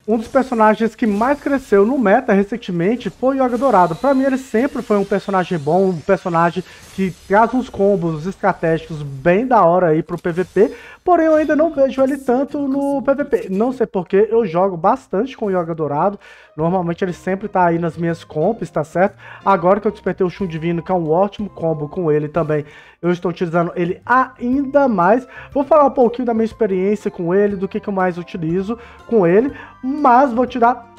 Um dos personagens que mais cresceu no meta recentemente foi o Yoga Dourado. Pra mim ele sempre foi um personagem bom, um personagem que traz uns combos estratégicos bem da hora aí pro PVP, porém eu ainda não vejo ele tanto no PVP. Não sei porque, eu jogo bastante com o Yoga Dourado, normalmente ele sempre tá aí nas minhas comps, tá certo? Agora que eu despertei o Shun Divino, que é um ótimo combo com ele também, eu estou utilizando ele ainda mais. Vou falar um pouquinho da minha experiência com ele, do que eu mais utilizo com ele, mas vou tirar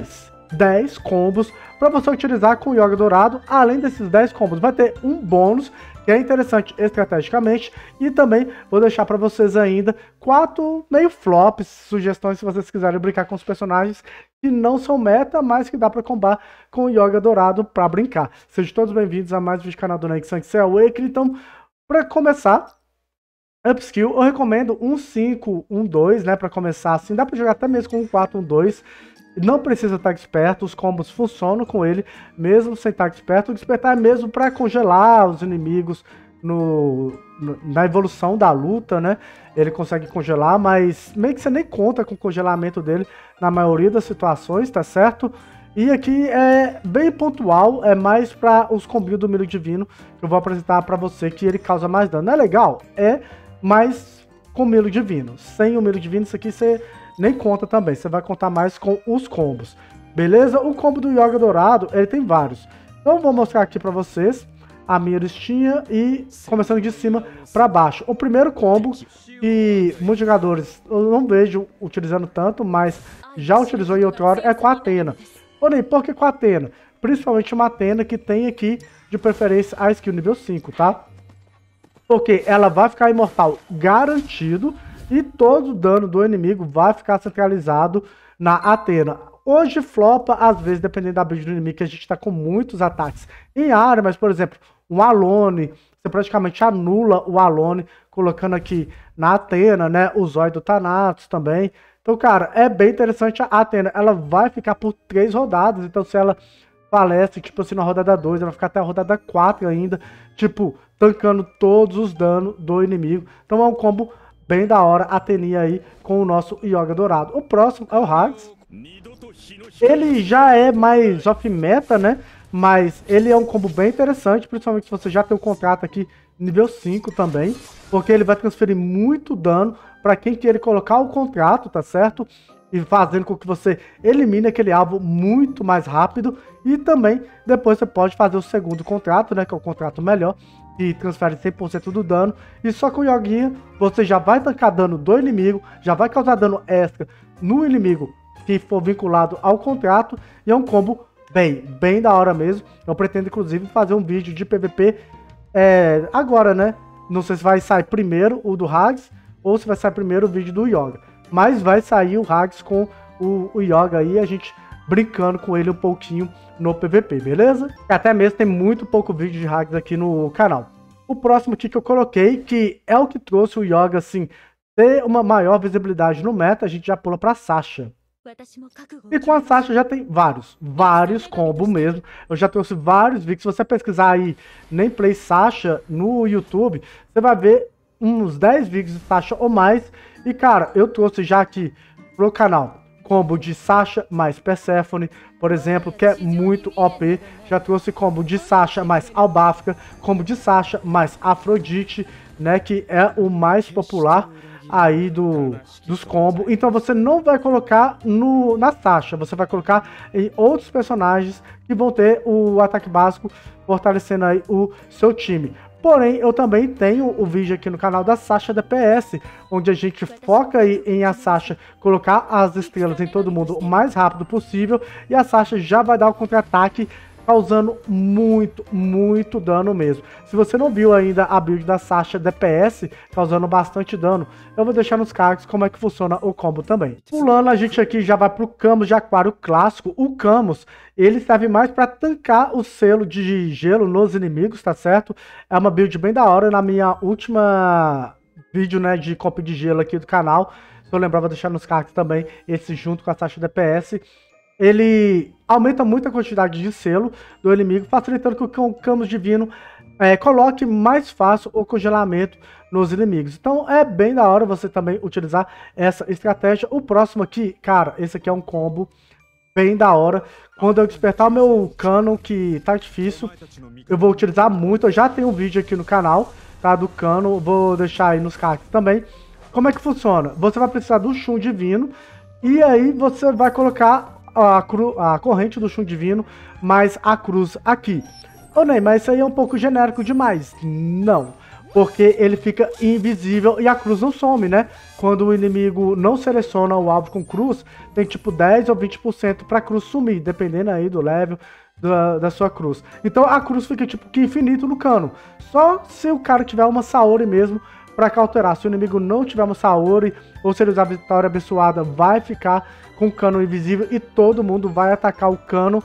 10 combos para você utilizar com o Yoga Dourado. Além desses 10 combos, vai ter um bônus que é interessante estrategicamente, e também vou deixar para vocês ainda 4 meio flops, sugestões se vocês quiserem brincar com os personagens que não são meta, mas que dá para combar com o Yoga Dourado para brincar. Sejam todos bem-vindos a mais um vídeo do canal do Nexan Awakening. Então, para começar Upskill, eu recomendo um 5, um 2, né, para começar assim. Dá para jogar até mesmo com um 4, um 2. Não precisa estar esperto, os combos funcionam com ele, mesmo sem estar esperto. O despertar é mesmo para congelar os inimigos na evolução da luta, né? Ele consegue congelar, mas meio que você nem conta com o congelamento dele na maioria das situações, tá certo? E aqui é bem pontual, é mais para os combinhos do Milho Divino, que eu vou apresentar para você, que ele causa mais dano. É legal? É, mas com Milho Divino. Sem o Milho Divino, isso aqui você nem conta também, você vai contar mais com os combos, beleza? O combo do Yoga Dourado, ele tem vários. Então eu vou mostrar aqui pra vocês a minha listinha e começando de cima pra baixo. O primeiro combo, que muitos jogadores eu não vejo utilizando tanto, mas já utilizou em outra hora, é com a Athena. Porém, por que com a Athena? Principalmente uma Athena que tem aqui, de preferência, a skill nível 5, tá? Porque ela vai ficar imortal garantido, e todo o dano do inimigo vai ficar centralizado na Athena. Hoje flopa, às vezes, dependendo da build do inimigo, que a gente está com muitos ataques em área, mas, por exemplo, um Alone, você praticamente anula o Alone, colocando aqui na Athena, né, o Zóio do Thanatos também. Então, cara, é bem interessante. A Athena, ela vai ficar por 3 rodadas, então se ela falece, tipo assim, na rodada 2, ela vai ficar até a rodada 4 ainda, tipo, tancando todos os danos do inimigo. Então é um combo bem da hora, a Atheninha aí com o nosso Yoga Dourado. O próximo é o Hags. Ele já é mais off-meta, né? Mas ele é um combo bem interessante, principalmente se você já tem um contrato aqui nível 5 também, porque ele vai transferir muito dano para quem queira colocar o contrato, tá certo? E fazendo com que você elimine aquele alvo muito mais rápido. E também depois você pode fazer o segundo contrato, né? Que é o contrato melhor, que transfere 100% do dano. E só com o Yoguinha você já vai tancar dano do inimigo, já vai causar dano extra no inimigo que for vinculado ao contrato. E é um combo bem da hora mesmo. Eu pretendo inclusive fazer um vídeo de PVP agora, né? Não sei se vai sair primeiro o do Hags ou se vai sair primeiro o vídeo do Yoga. Mas vai sair o Hags com o Yoga aí, a gente brincando com ele um pouquinho no PVP, beleza? E até mesmo tem muito pouco vídeo de Hags aqui no canal. O próximo aqui que eu coloquei, que é o que trouxe o Yoga, assim, ter uma maior visibilidade no meta, a gente já pula pra Sasha. E com a Sasha já tem vários combos mesmo. Eu já trouxe vários vídeos. Se você pesquisar aí Nameplay Sasha no YouTube, você vai ver uns 10 vídeos de Sasha ou mais. E cara, eu trouxe já aqui pro canal combo de Sasha mais Persephone, por exemplo, que é muito OP. Já trouxe combo de Sasha mais Albafka, combo de Sasha mais Afrodite, né, que é o mais popular aí dos combos. Então você não vai colocar na Sasha, você vai colocar em outros personagens que vão ter o ataque básico, fortalecendo aí o seu time. Porém, eu também tenho o vídeo aqui no canal da Sasha DPS, onde a gente foca aí em a Sasha colocar as estrelas em todo mundo o mais rápido possível, e a Sasha já vai dar o contra-ataque, causando muito dano mesmo. Se você não viu ainda a build da Sasha DPS, causando bastante dano, eu vou deixar nos cards como é que funciona o combo também. Pulando, a gente aqui já vai pro Camus de Aquário clássico. O Camus, ele serve mais para tancar o selo de gelo nos inimigos, tá certo? É uma build bem da hora. Na minha última vídeo, né, de comp de gelo aqui do canal, se eu lembrar, vou deixar nos cards também, esse junto com a Sasha DPS. Ele aumenta muito a quantidade de selo do inimigo, facilitando que o Camus Divino coloque mais fácil o congelamento nos inimigos. Então é bem da hora você também utilizar essa estratégia. O próximo aqui, cara, esse aqui é um combo bem da hora. Quando eu despertar o meu Canon, que tá difícil, eu vou utilizar muito. Eu já tenho um vídeo aqui no canal, tá, do Canon, vou deixar aí nos cards também. Como é que funciona? Você vai precisar do Shun Divino, e aí você vai colocar a corrente do Shun Divino, mais a cruz aqui. Ô Ney, mas isso aí é um pouco genérico demais. Não, porque ele fica invisível e a cruz não some, né? Quando o inimigo não seleciona o alvo com cruz, tem tipo 10 ou 20% pra cruz sumir, dependendo aí do level da sua cruz. Então a cruz fica tipo que infinito no cano. Só se o cara tiver uma Saori mesmo pra cauterar. Se o inimigo não tiver uma Saori, ou se ele usar Vitória Abençoada, vai ficar com o cano invisível e todo mundo vai atacar o cano.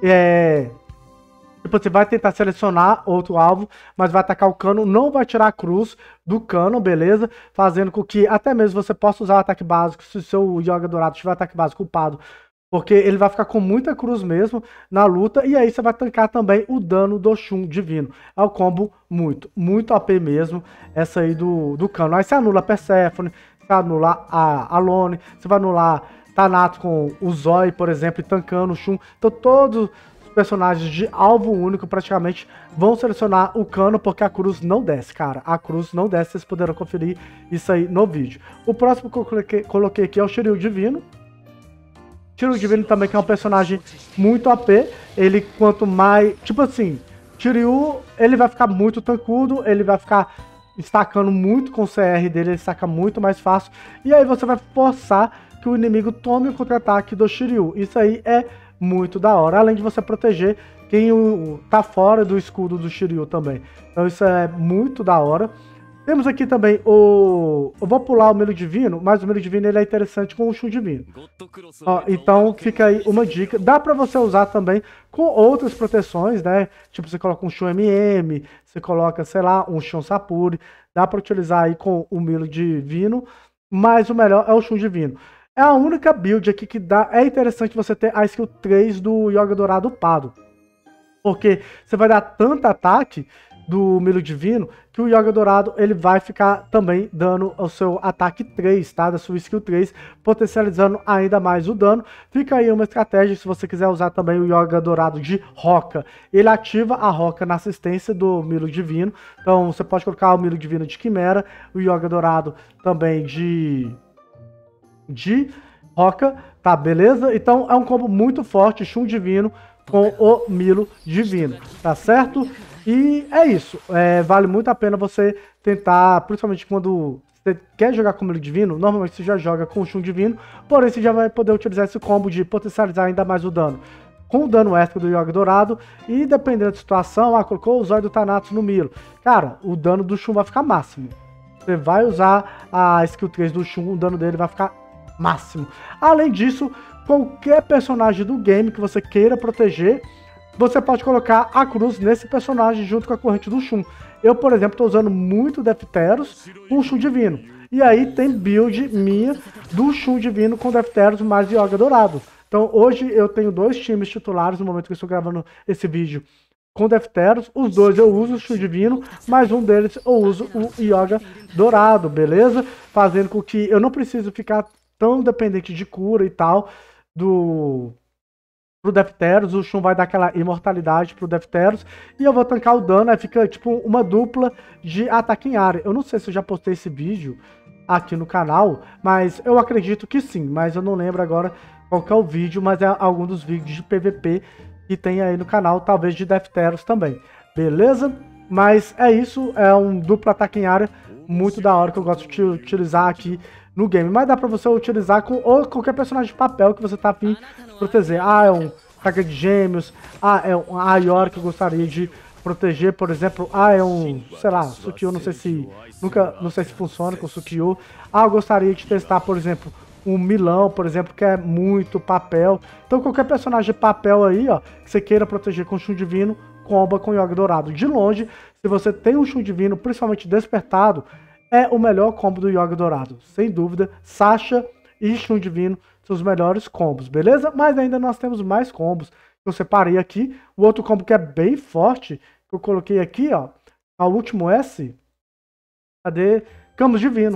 Tipo, você vai tentar selecionar outro alvo, mas vai atacar o cano, não vai tirar a cruz do cano, beleza? Fazendo com que até mesmo você possa usar o ataque básico, se o seu Yoga Dourado tiver ataque básico upado, porque ele vai ficar com muita cruz mesmo na luta, e aí você vai tancar também o dano do Shun Divino. É um combo muito AP mesmo, essa aí do cano. Aí você anula a Persephone, você anula a Alone, você vai anular Thanatos com o Zói, por exemplo, e tancando o Shun. Então todos personagens de alvo único praticamente vão selecionar o cano, porque a cruz não desce, cara. A cruz não desce, vocês poderão conferir isso aí no vídeo. O próximo que eu coloquei aqui é o Shiryu Divino. Shiryu Divino também, que é um personagem muito AP. Ele, quanto mais... Tipo assim, Shiryu, ele vai ficar muito tancudo, ele vai ficar estacando muito com o CR dele, ele saca muito mais fácil. E aí você vai forçar que o inimigo tome o contra-ataque do Shiryu. Isso aí é muito da hora, além de você proteger quem tá fora do escudo do Shiryu também. Então isso é muito da hora. Temos aqui também eu vou pular o Milho Divino, mas o Milho Divino ele é interessante com o Shun Divino. Ó, então fica aí uma dica. Dá pra você usar também com outras proteções, né? Tipo, você coloca um Shun MM, você coloca, sei lá, um Shun Sapuri. Dá pra utilizar aí com o Milho Divino, mas o melhor é o Shun Divino. É a única build aqui que dá. É interessante você ter a skill 3 do Yoga Dourado upado. Porque você vai dar tanto ataque do Milho Divino que o Yoga Dourado ele vai ficar também dando o seu ataque 3, tá? Da sua skill 3, potencializando ainda mais o dano. Fica aí uma estratégia se você quiser usar também o Yoga Dourado de Roca. Ele ativa a Roca na assistência do Milho Divino. Então você pode colocar o Milho Divino de Quimera, o Yoga Dourado também de Roca, tá, beleza? Então é um combo muito forte, Shun Divino com o Milo Divino, tá certo? E é isso, vale muito a pena você tentar, principalmente quando você quer jogar com o Milo Divino, normalmente você já joga com o Shun Divino, porém você já vai poder utilizar esse combo de potencializar ainda mais o dano com o dano extra do Yoga Dourado, e dependendo da situação, colocou o Zóio do Thanatos no Milo, cara, o dano do Shun vai ficar máximo. Você vai usar a skill 3 do Shun, o dano dele vai ficar máximo. Além disso, qualquer personagem do game que você queira proteger, você pode colocar a cruz nesse personagem junto com a corrente do Shun. Eu, por exemplo, estou usando muito Defteros com o Shun Divino. E aí tem build minha do Shun Divino com Defteros mais Yoga Dourado. Então hoje eu tenho 2 times titulares no momento que eu estou gravando esse vídeo com Defteros. Os 2 eu uso o Shun Divino, mas um deles eu uso o Yoga Dourado, beleza? Fazendo com que eu não preciso ficar tão dependente de cura e tal pro Defteros. O Shun vai dar aquela imortalidade pro Defteros e eu vou tancar o dano, aí fica tipo uma dupla de ataque em área. Eu não sei se eu já postei esse vídeo aqui no canal, mas eu acredito que sim, mas eu não lembro agora qual que é o vídeo, mas é algum dos vídeos de PVP que tem aí no canal, talvez de Defteros também, beleza? Mas é isso, é um duplo ataque em área muito da hora que eu gosto de utilizar aqui no game, mas dá pra você utilizar com qualquer personagem de papel que você tá afim de proteger. É um Saga de Gêmeos, é um Aior que eu gostaria de proteger, por exemplo. É um, sei lá, Sukiyô, não sei se funciona com Sukiyô. Eu gostaria de testar, por exemplo, um Milão, por exemplo, que é muito papel. Então qualquer personagem de papel aí, ó, que você queira proteger com Shun Divino, comba com Yoga Dourado. De longe, se você tem um Shun Divino, principalmente despertado, é o melhor combo do Yoga Dourado. Sem dúvida, Sasha e Shun Divino são os melhores combos, beleza? Mas ainda nós temos mais combos que eu separei aqui. O outro combo que é bem forte, que eu coloquei aqui, ó, a último S, Cadê? Camus Divino.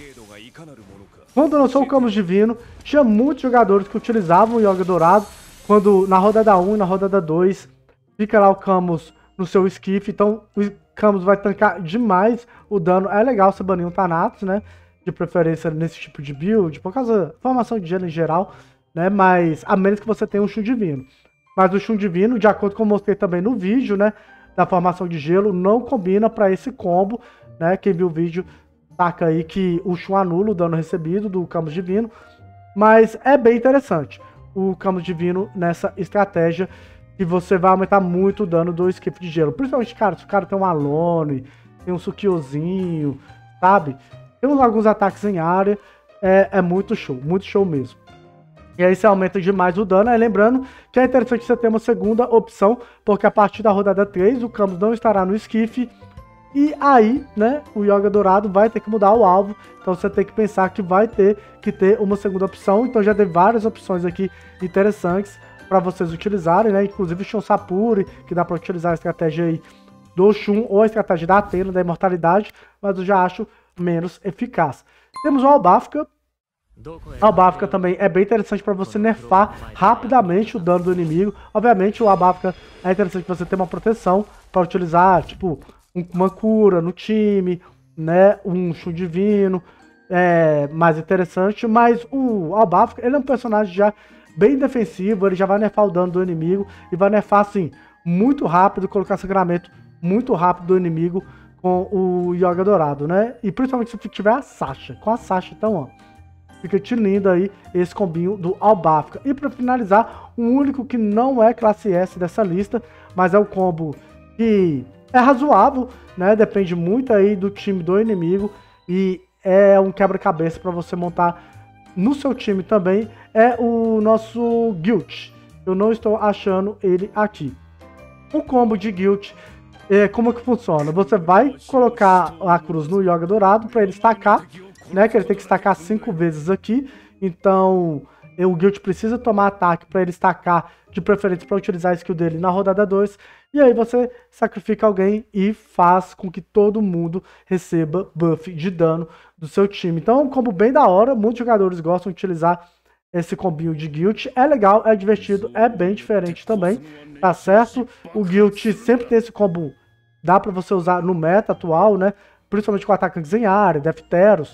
Quando lançou o Camus Divino, tinha muitos jogadores que utilizavam o Yoga Dourado. Quando na rodada 1 e na rodada 2, fica lá o Camus no seu esquife. Então o Camus vai tancar demais o dano. É legal você banir um Thanatos, né? De preferência nesse tipo de build, por causa da formação de gelo em geral, né? Mas a menos que você tenha um Shun Divino. Mas o Shun Divino, de acordo com o que eu mostrei também no vídeo, né? Da formação de gelo, não combina para esse combo, né? Quem viu o vídeo saca aí que o Shun anula o dano recebido do Camus Divino. Mas é bem interessante o Camus Divino nessa estratégia, que você vai aumentar muito o dano do esquife de gelo. Principalmente, cara, se o cara tem um Alone, tem um Sukiozinho, sabe? Tem alguns ataques em área, é muito show mesmo. E aí você aumenta demais o dano. Aí lembrando que é interessante você ter uma segunda opção, porque a partir da rodada 3 o Camus não estará no esquife. E aí, né, o Yoga Dourado vai ter que mudar o alvo. Então você tem que pensar que vai ter que ter uma segunda opção. Então já tem várias opções aqui interessantes para vocês utilizarem, né? Inclusive o Shun Sapuri, que dá para utilizar a estratégia aí do Shun ou a estratégia da Athena, da imortalidade, mas eu já acho menos eficaz. Temos o Albafka. A Albafka também é bem interessante para você nerfar rapidamente o dano do inimigo. Obviamente o Albafka é interessante você ter uma proteção para utilizar, tipo, uma cura no time, né, um Shun Divino, mais interessante. Mas o Albafka, ele é um personagem já bem defensivo, ele já vai nerfar o dano do inimigo e vai nerfar assim, muito rápido, colocar sangramento muito rápido do inimigo com o Yoga Dourado, né? E principalmente se tiver a Sasha. Com a Sasha, então, ó, fica lindo aí esse combinho do Albafka. E para finalizar, o único que não é classe S dessa lista, mas é o combo que é razoável, né? Depende muito aí do time do inimigo e é um quebra-cabeça para você montar no seu time também, é o nosso Guilt. Eu não estou achando ele aqui. O combo de Guilt, como que funciona? Você vai colocar a cruz no Yoga Dourado para ele estacar, né? Que ele tem que estacar 5 vezes aqui. Então o Guilt precisa tomar ataque para ele estacar, de preferência para utilizar a skill dele na rodada 2. E aí você sacrifica alguém e faz com que todo mundo receba buff de dano do seu time. Então é um combo bem da hora, muitos jogadores gostam de utilizar esse combinho de Guilt. É legal, é divertido, é bem diferente também, tá certo? O Guilt sempre tem esse combo, dá pra você usar no meta atual, né? Principalmente com atacantes em área, Defteros.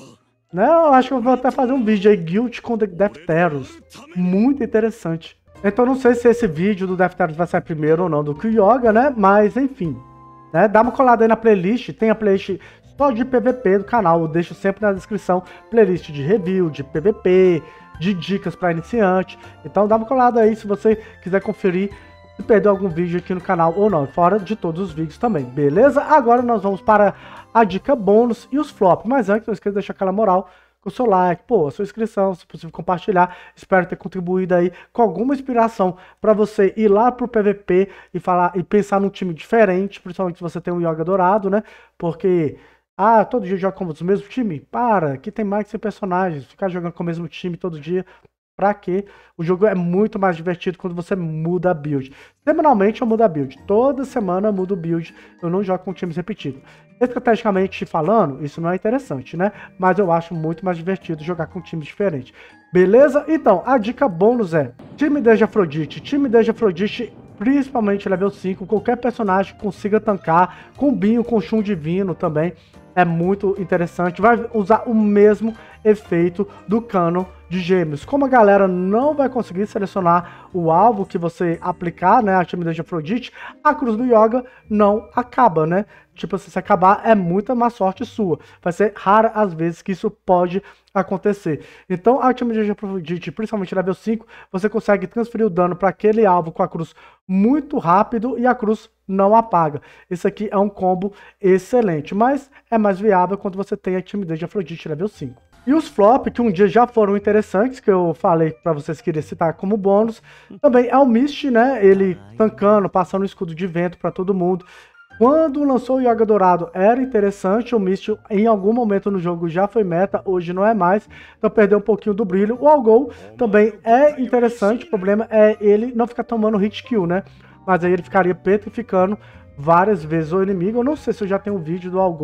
Né? Eu acho que eu vou até fazer um vídeo aí, Guilt com Defteros. Muito interessante. Então não sei se esse vídeo do Defteros vai sair primeiro ou não do Yoga, né? Mas enfim, né? Dá uma colada aí na playlist, tem a playlist só de PVP do canal, eu deixo sempre na descrição playlist de review, de PVP, de dicas para iniciante. Então dá uma colada aí se você quiser conferir se perdeu algum vídeo aqui no canal ou não, fora de todos os vídeos também, beleza? Agora nós vamos para a dica bônus e os flops, mas antes não esqueça de deixar aquela moral com o seu like, pô, a sua inscrição, se possível compartilhar. Espero ter contribuído aí com alguma inspiração para você ir lá pro PVP e falar e pensar num time diferente, principalmente se você tem um Yoga Dourado, né? Porque todo dia joga com os mesmos time? Para, que tem mais que 100 personagens, ficar jogando com o mesmo time todo dia, pra quê? O jogo é muito mais divertido quando você muda a build. Semanalmente eu mudo a build, toda semana eu mudo o build, eu não jogo com times repetidos. Estrategicamente falando, isso não é interessante, né? Mas eu acho muito mais divertido jogar com times diferentes. Beleza? Então, a dica bônus é time de Afrodite. Time de Afrodite, principalmente level 5, qualquer personagem que consiga tancar, combinho com Shun Divino também. É muito interessante, vai usar o mesmo efeito do Canon de Gêmeos. Como a galera não vai conseguir selecionar o alvo que você aplicar, né, a timidez de Afrodite, a cruz do Yoga não acaba, né? Tipo, se acabar, é muita má sorte sua. Vai ser rara as vezes que isso pode acontecer. Então, a timidez de Afrodite, principalmente level 5, você consegue transferir o dano para aquele alvo com a cruz muito rápido e a cruz não apaga. Esse aqui é um combo excelente, mas é mais viável quando você tem a timidez de Afrodite level 5. E os flop, que um dia já foram interessantes, que eu falei para vocês que queria citar como bônus, também é o Mist, né? Ele tancando, passando o escudo de vento para todo mundo. Quando lançou o Yoga Dourado era interessante, o Mist em algum momento no jogo já foi meta, hoje não é mais, então perdeu um pouquinho do brilho. O Algol também é interessante, o problema é ele não ficar tomando hit kill, né? Mas aí ele ficaria petrificando várias vezes o inimigo. Eu não sei se eu já tenho um vídeo do Algol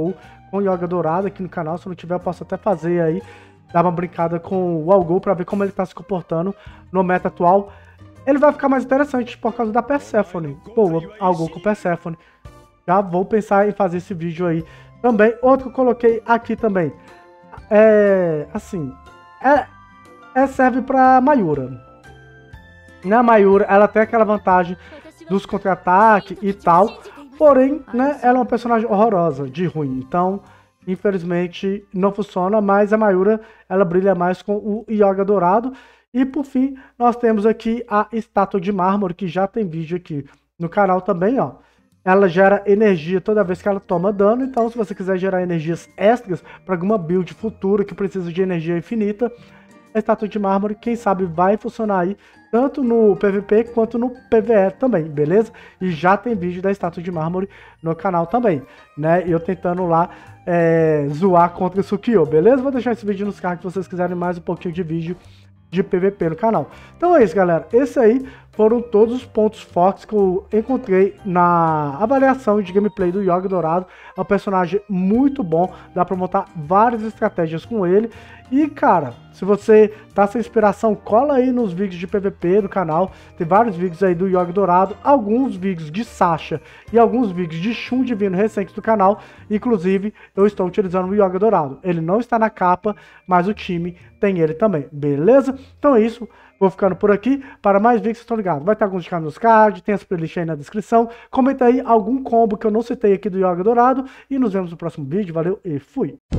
com Yoga Dourado aqui no canal. Se não tiver, eu posso até fazer aí, dar uma brincada com o Algol pra ver como ele tá se comportando no meta atual. Ele vai ficar mais interessante por causa da Persephone. Pô, Algol com Persephone. Já vou pensar em fazer esse vídeo aí também. Outro que eu coloquei aqui também. Assim, serve pra Mayura. Né, a Mayura, ela tem aquela vantagem dos contra-ataques e tal. Porém, né, ela é uma personagem horrorosa, de ruim. Então, infelizmente, não funciona. Mas a Mayura, ela brilha mais com o Yoga Dourado. E por fim, nós temos aqui a estátua de mármore, que já tem vídeo aqui no canal também, ó. Ela gera energia toda vez que ela toma dano, então se você quiser gerar energias extras para alguma build futura que precisa de energia infinita, a estátua de mármore, quem sabe, vai funcionar aí, tanto no PVP quanto no PVE também, beleza? E já tem vídeo da estátua de mármore no canal também, né? E eu tentando lá zoar contra o Sukiyo, beleza? Vou deixar esse vídeo nos cards se vocês quiserem mais um pouquinho de vídeo de PVP no canal. Então é isso, galera. Esse aí foram todos os pontos fortes que eu encontrei na avaliação de gameplay do Yoga Dourado. É um personagem muito bom, dá pra montar várias estratégias com ele. E, cara, se você tá sem inspiração, cola aí nos vídeos de PVP do canal. Tem vários vídeos aí do Yoga Dourado, alguns vídeos de Sasha e alguns vídeos de Shun Divino recentes do canal. Inclusive, eu estou utilizando o Yoga Dourado. Ele não está na capa, mas o time tem ele também, beleza? Então é isso. Vou ficando por aqui. Para mais vídeos, estão ligados. Vai ter alguns de nos cards, tem as playlists aí na descrição. Comenta aí algum combo que eu não citei aqui do Yoga Dourado. E nos vemos no próximo vídeo. Valeu e fui!